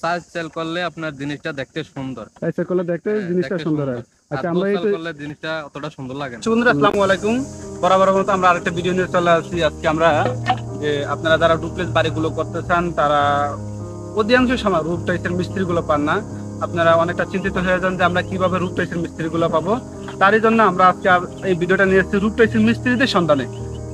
চাল করলে আপনার জিনিসটা দেখতে সুন্দর। টাইসেল করলে দেখতে জিনিসটা দেখতে সুন্দর সুন্দর। হয়। আর আচ্ছা, আমরা গোছাল এটা করলে জিনিসটা অতটা সুন্দর লাগে না। বন্ধুরা আসসালামু আলাইকুম। বরাবর মতো আমরা আরেকটা ভিডিও নিয়ে চলে আসছি। আজকে আমরা যে আপনারা যারা ডুপ্লেক্স বাড়িগুলো করতে চান, তারা অধিকাংশ সময় রুফ টাইসের মিস্ত্রিগুলো পান না। আপনারা অনেকটা চিন্তিত হয়ে যান যে আমরা কিভাবে রুফ টাইসের মিস্ত্রিগুলো পাবো। তারই জন্য আমরা আজকে এই ভিডিওটা নিয়ে এসেছি রুফ টাইসের মিস্ত্রিদের সন্ধানে।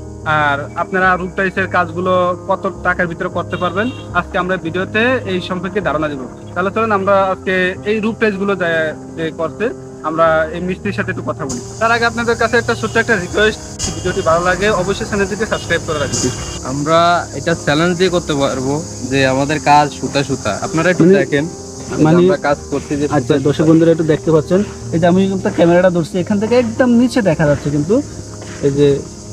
আর আপনারা রুফ টাইসের কাজগুলো কত টাকার ভিতরে করতে পারবেন, আজকে আমরা ভিডিওতে এই সম্পর্কে ধারণা দেবো। তাহলে চলেন আমরা আজকে এই রুফ টাইসগুলো যে করতে আমরা এই মিস্ত্রির সাথে একটু কথা বলি। তার আগে আপনাদের কাছে একটা ছোট্ট একটা রিকোয়েস্ট, ভিডিওটি ভালো লাগে অবশ্যই চ্যানেলটিকে সাবস্ক্রাইব করে রাখবেন। আমরা এটা চ্যালেঞ্জ দিয়ে করতে পারবো যে আমাদের কাজ সুতা সুতা। আপনারা একটু দেখেন মানে আমরা কাজ করতে যে আচ্ছা, দর্শক বন্ধুরা একটু দেখতে পাচ্ছেন, এই যে আমি কিন্তু ক্যামেরাটা ধরছি, এখান থেকে একদম নিচে দেখা যাচ্ছে কিন্তু এই যে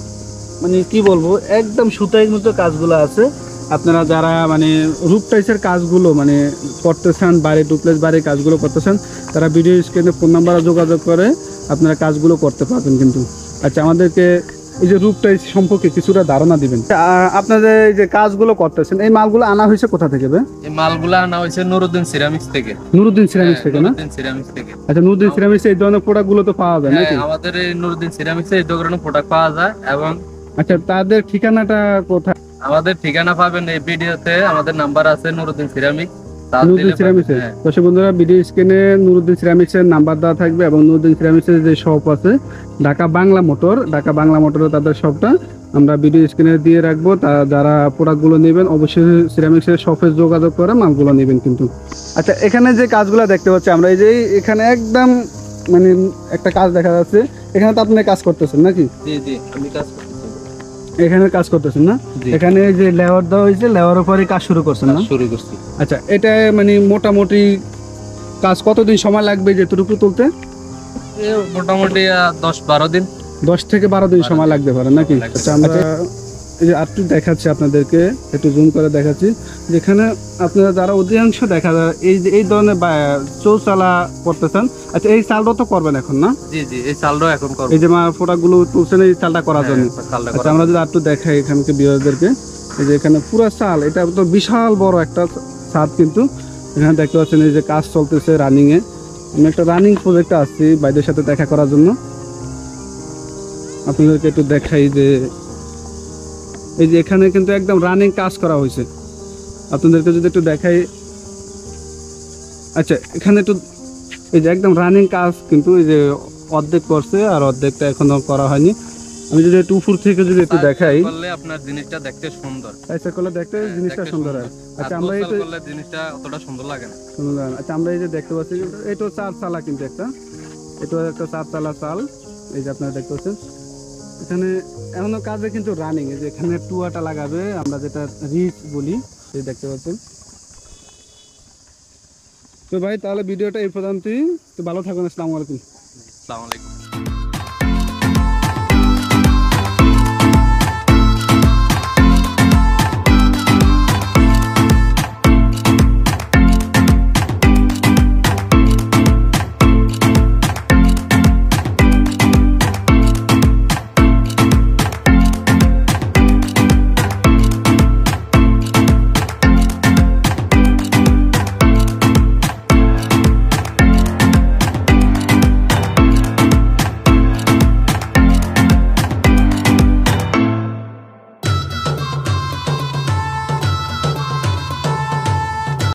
মানে কি বলবো, একদম সুতাইয়ের মতো কাজগুলো আছে। আপনারা যারা মানে রুফ টাইসের কাজগুলো মানে করতেছেন, বাড়ি ডুপ্লেক্স বাড়ির কাজগুলো করতেছেন, তারা ভিডিও স্ক্রিনে ফোন নাম্বারে যোগাযোগ করে আপনারা কাজগুলো করতে পারবেন কিন্তু। আচ্ছা, আমাদেরকে এই যে রুফ টাইস সম্পর্কে কিছুটা ধারণা দিবেন। আপনাদের এই যে কাজগুলো করতেছেন, এই মালগুলো আনা হয়েছে কোথা থেকে? এই মালগুলা আনা হয়েছে নুরুদ্দিন সিরামিক্স থেকে। নুরুদ্দিন সিরামিক্স থেকে না? নুরুদ্দিন সিরামিক্স থেকে। আচ্ছা, নুরুদ্দিন সিরামিক্স এই ধরনের প্রোডাক্টগুলো তো পাওয়া যায় নাকি? আমাদের এই নুরুদ্দিন সিরামিক্স এই দোকানে প্রোডাক্ট পাওয়া যায়। এবং আচ্ছা, তাদের ঠিকানাটা কোথায়? আমাদের ঠিকানা পাবেন এই ভিডিওতে, আমাদের নাম্বার আছে নুরুদ্দিন সিরামিক্স। নুরুদ্দিন সিরামিক্সের দর্শক বন্ধুরা, ভিডিও স্ক্রিনে নুরুদ্দিন সিরামিক্সের নাম্বার দেওয়া থাকবে এবং নুরুদ্দিন সিরামিক্সের যে শপ আছে ঢাকা বাংলা মোটরে তাদের শপটা আমরা ভিডিও স্ক্রিনে দিয়ে রাখবো। যারা প্রোডাক্টগুলো নেবেন অবশ্যই সিরামিক্সের শপে যোগাযোগ করে মালগুলো নেবেন কিন্তু। আচ্ছা, এখানে যে কাজগুলো দেখতে পাচ্ছি আমরা, এই যে এখানে একদম মানে একটা কাজ দেখা যাচ্ছে, এখানে তো আপনি কাজ করতেছেন নাকি? জি জি, আমি কাজ করতেছি। এখানে কাজ করতেছেন না? এখানে যে লেয়ার দেওয়া হয়েছে, লেয়ার উপরে কাজ শুরু করছেন না? শুরু করছি। আচ্ছা, এটা মানে মোটামুটি কাজ কতদিন সময় লাগবে যেটুকু তুলতে? মোটামুটি 10-12 দিন। 10 থেকে 12 দিন সময় লাগতে পারে নাকি? আচ্ছা, আমরা এই যে আরেকটু দেখাচ্ছি আপনাদেরকে, একটু জুম করে দেখাচ্ছি, যেখানে আপনারা যারা অধিকাংশ দেখা যায় এই ধরনের চৌচালা করতেছেন। আচ্ছা, এই চালটা তো করবেন এখন না? জি জি, এই চালটাও এখন করব। এই যে প্রোডাক্টগুলো তুলছেন এই চালটা করার জন্য। আচ্ছা, আমরা যদি একটু দেখাই এখানকে ভিউয়ারদেরকে, এই যে এখানে পুরো চাল, এটা তো বিশাল বড় একটা ছাদ কিন্তু। এখানে দেখতে পাচ্ছেন এই যে কাজ চলতেছে রানিং এ। আমি একটা রানিং প্রজেক্টে আসছি ভাইদের সাথে দেখা করার জন্য। আপনাদেরকে একটু দেখাই যে এই যে এখানে কিন্তু একদম রানিং কাজ করা হয়েছে, আপনাদেরকে যদি একটু দেখাই। আচ্ছা, এখানে একটু এই যে একদম রানিং কাজ কিন্তু, এই যে অর্ধেক করছে আর অর্ধেকটা এখনো করা হয়নি। আমি যদি একটু উপর থেকে যদি একটু দেখাই, করলে আপনার জিনিসটা দেখতে সুন্দর। টাইসেল করলে দেখতে জিনিসটা সুন্দর হয়। আচ্ছা, আমরা এই করলে জিনিসটা অতটা সুন্দর লাগে না। আচ্ছা, আমরা এই যে দেখতে পাচ্ছি এটা 4 চালা কিন্তু এটা একটা 4 চালা চাল। এই যে আপনারা দেখতে পাচ্ছেন এখানে এখনো কাজে কিন্তু রানিং। এই যে এখানে টুয়াটা লাগাবে, আমরা যেটা রিচ বলি, এই দেখতে পাচ্ছেন। তো ভাই, তাহলে ভিডিওটা এই পর্যন্তই। তো ভালো থাকুন। আসসালামু আলাইকুম। আসসালামু আলাইকুম।